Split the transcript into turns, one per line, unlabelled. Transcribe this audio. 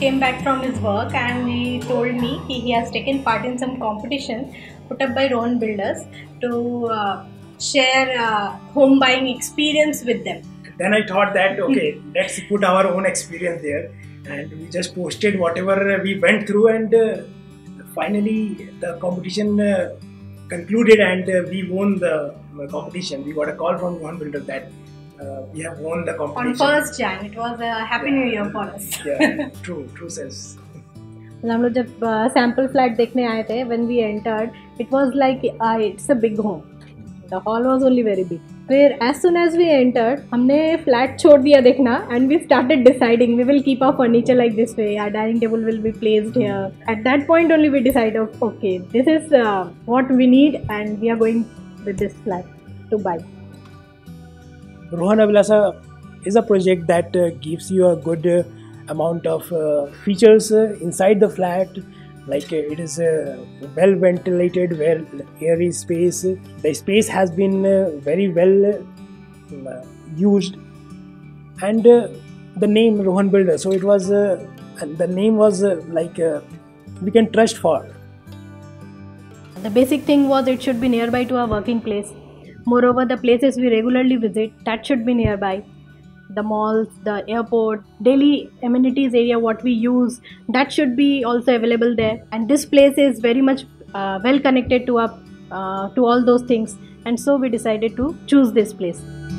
came back from his work and he told me he has taken part in some competition put up by Rohan Builders to share home buying experience with them.
Then I thought that okay, let's put our own experience there, and we just posted whatever we went through, and finally the competition concluded and we won the competition. We got a call from Rohan Builders that we have won the competition.
On 1st Jan, it was a happy new year for us.
Yeah, true sense.
हम लोग जब sample flat देखने आए थे, when we entered, it was like it's a big home. The hall was only very big. फिर as soon as we entered, हमने flat छोड़ दिया देखना and we started deciding we will keep our furniture like this way. Our dining table will be placed here. At that point only we decided, okay, this is what we need and we are going with this flat to buy.
Rohan Abilasa is a project that gives you a good amount of features inside the flat, like it is well ventilated, well airy space. The space has been very well used, and the name Rohan Builder, so it was the name was like we can trust for.
The basic thing was it should be nearby to our working place. Moreover, the places we regularly visit, that should be nearby. The malls, the airport, daily amenities area what we use, that should be also available there. And this place is very much well connected to all those things. And so we decided to choose this place.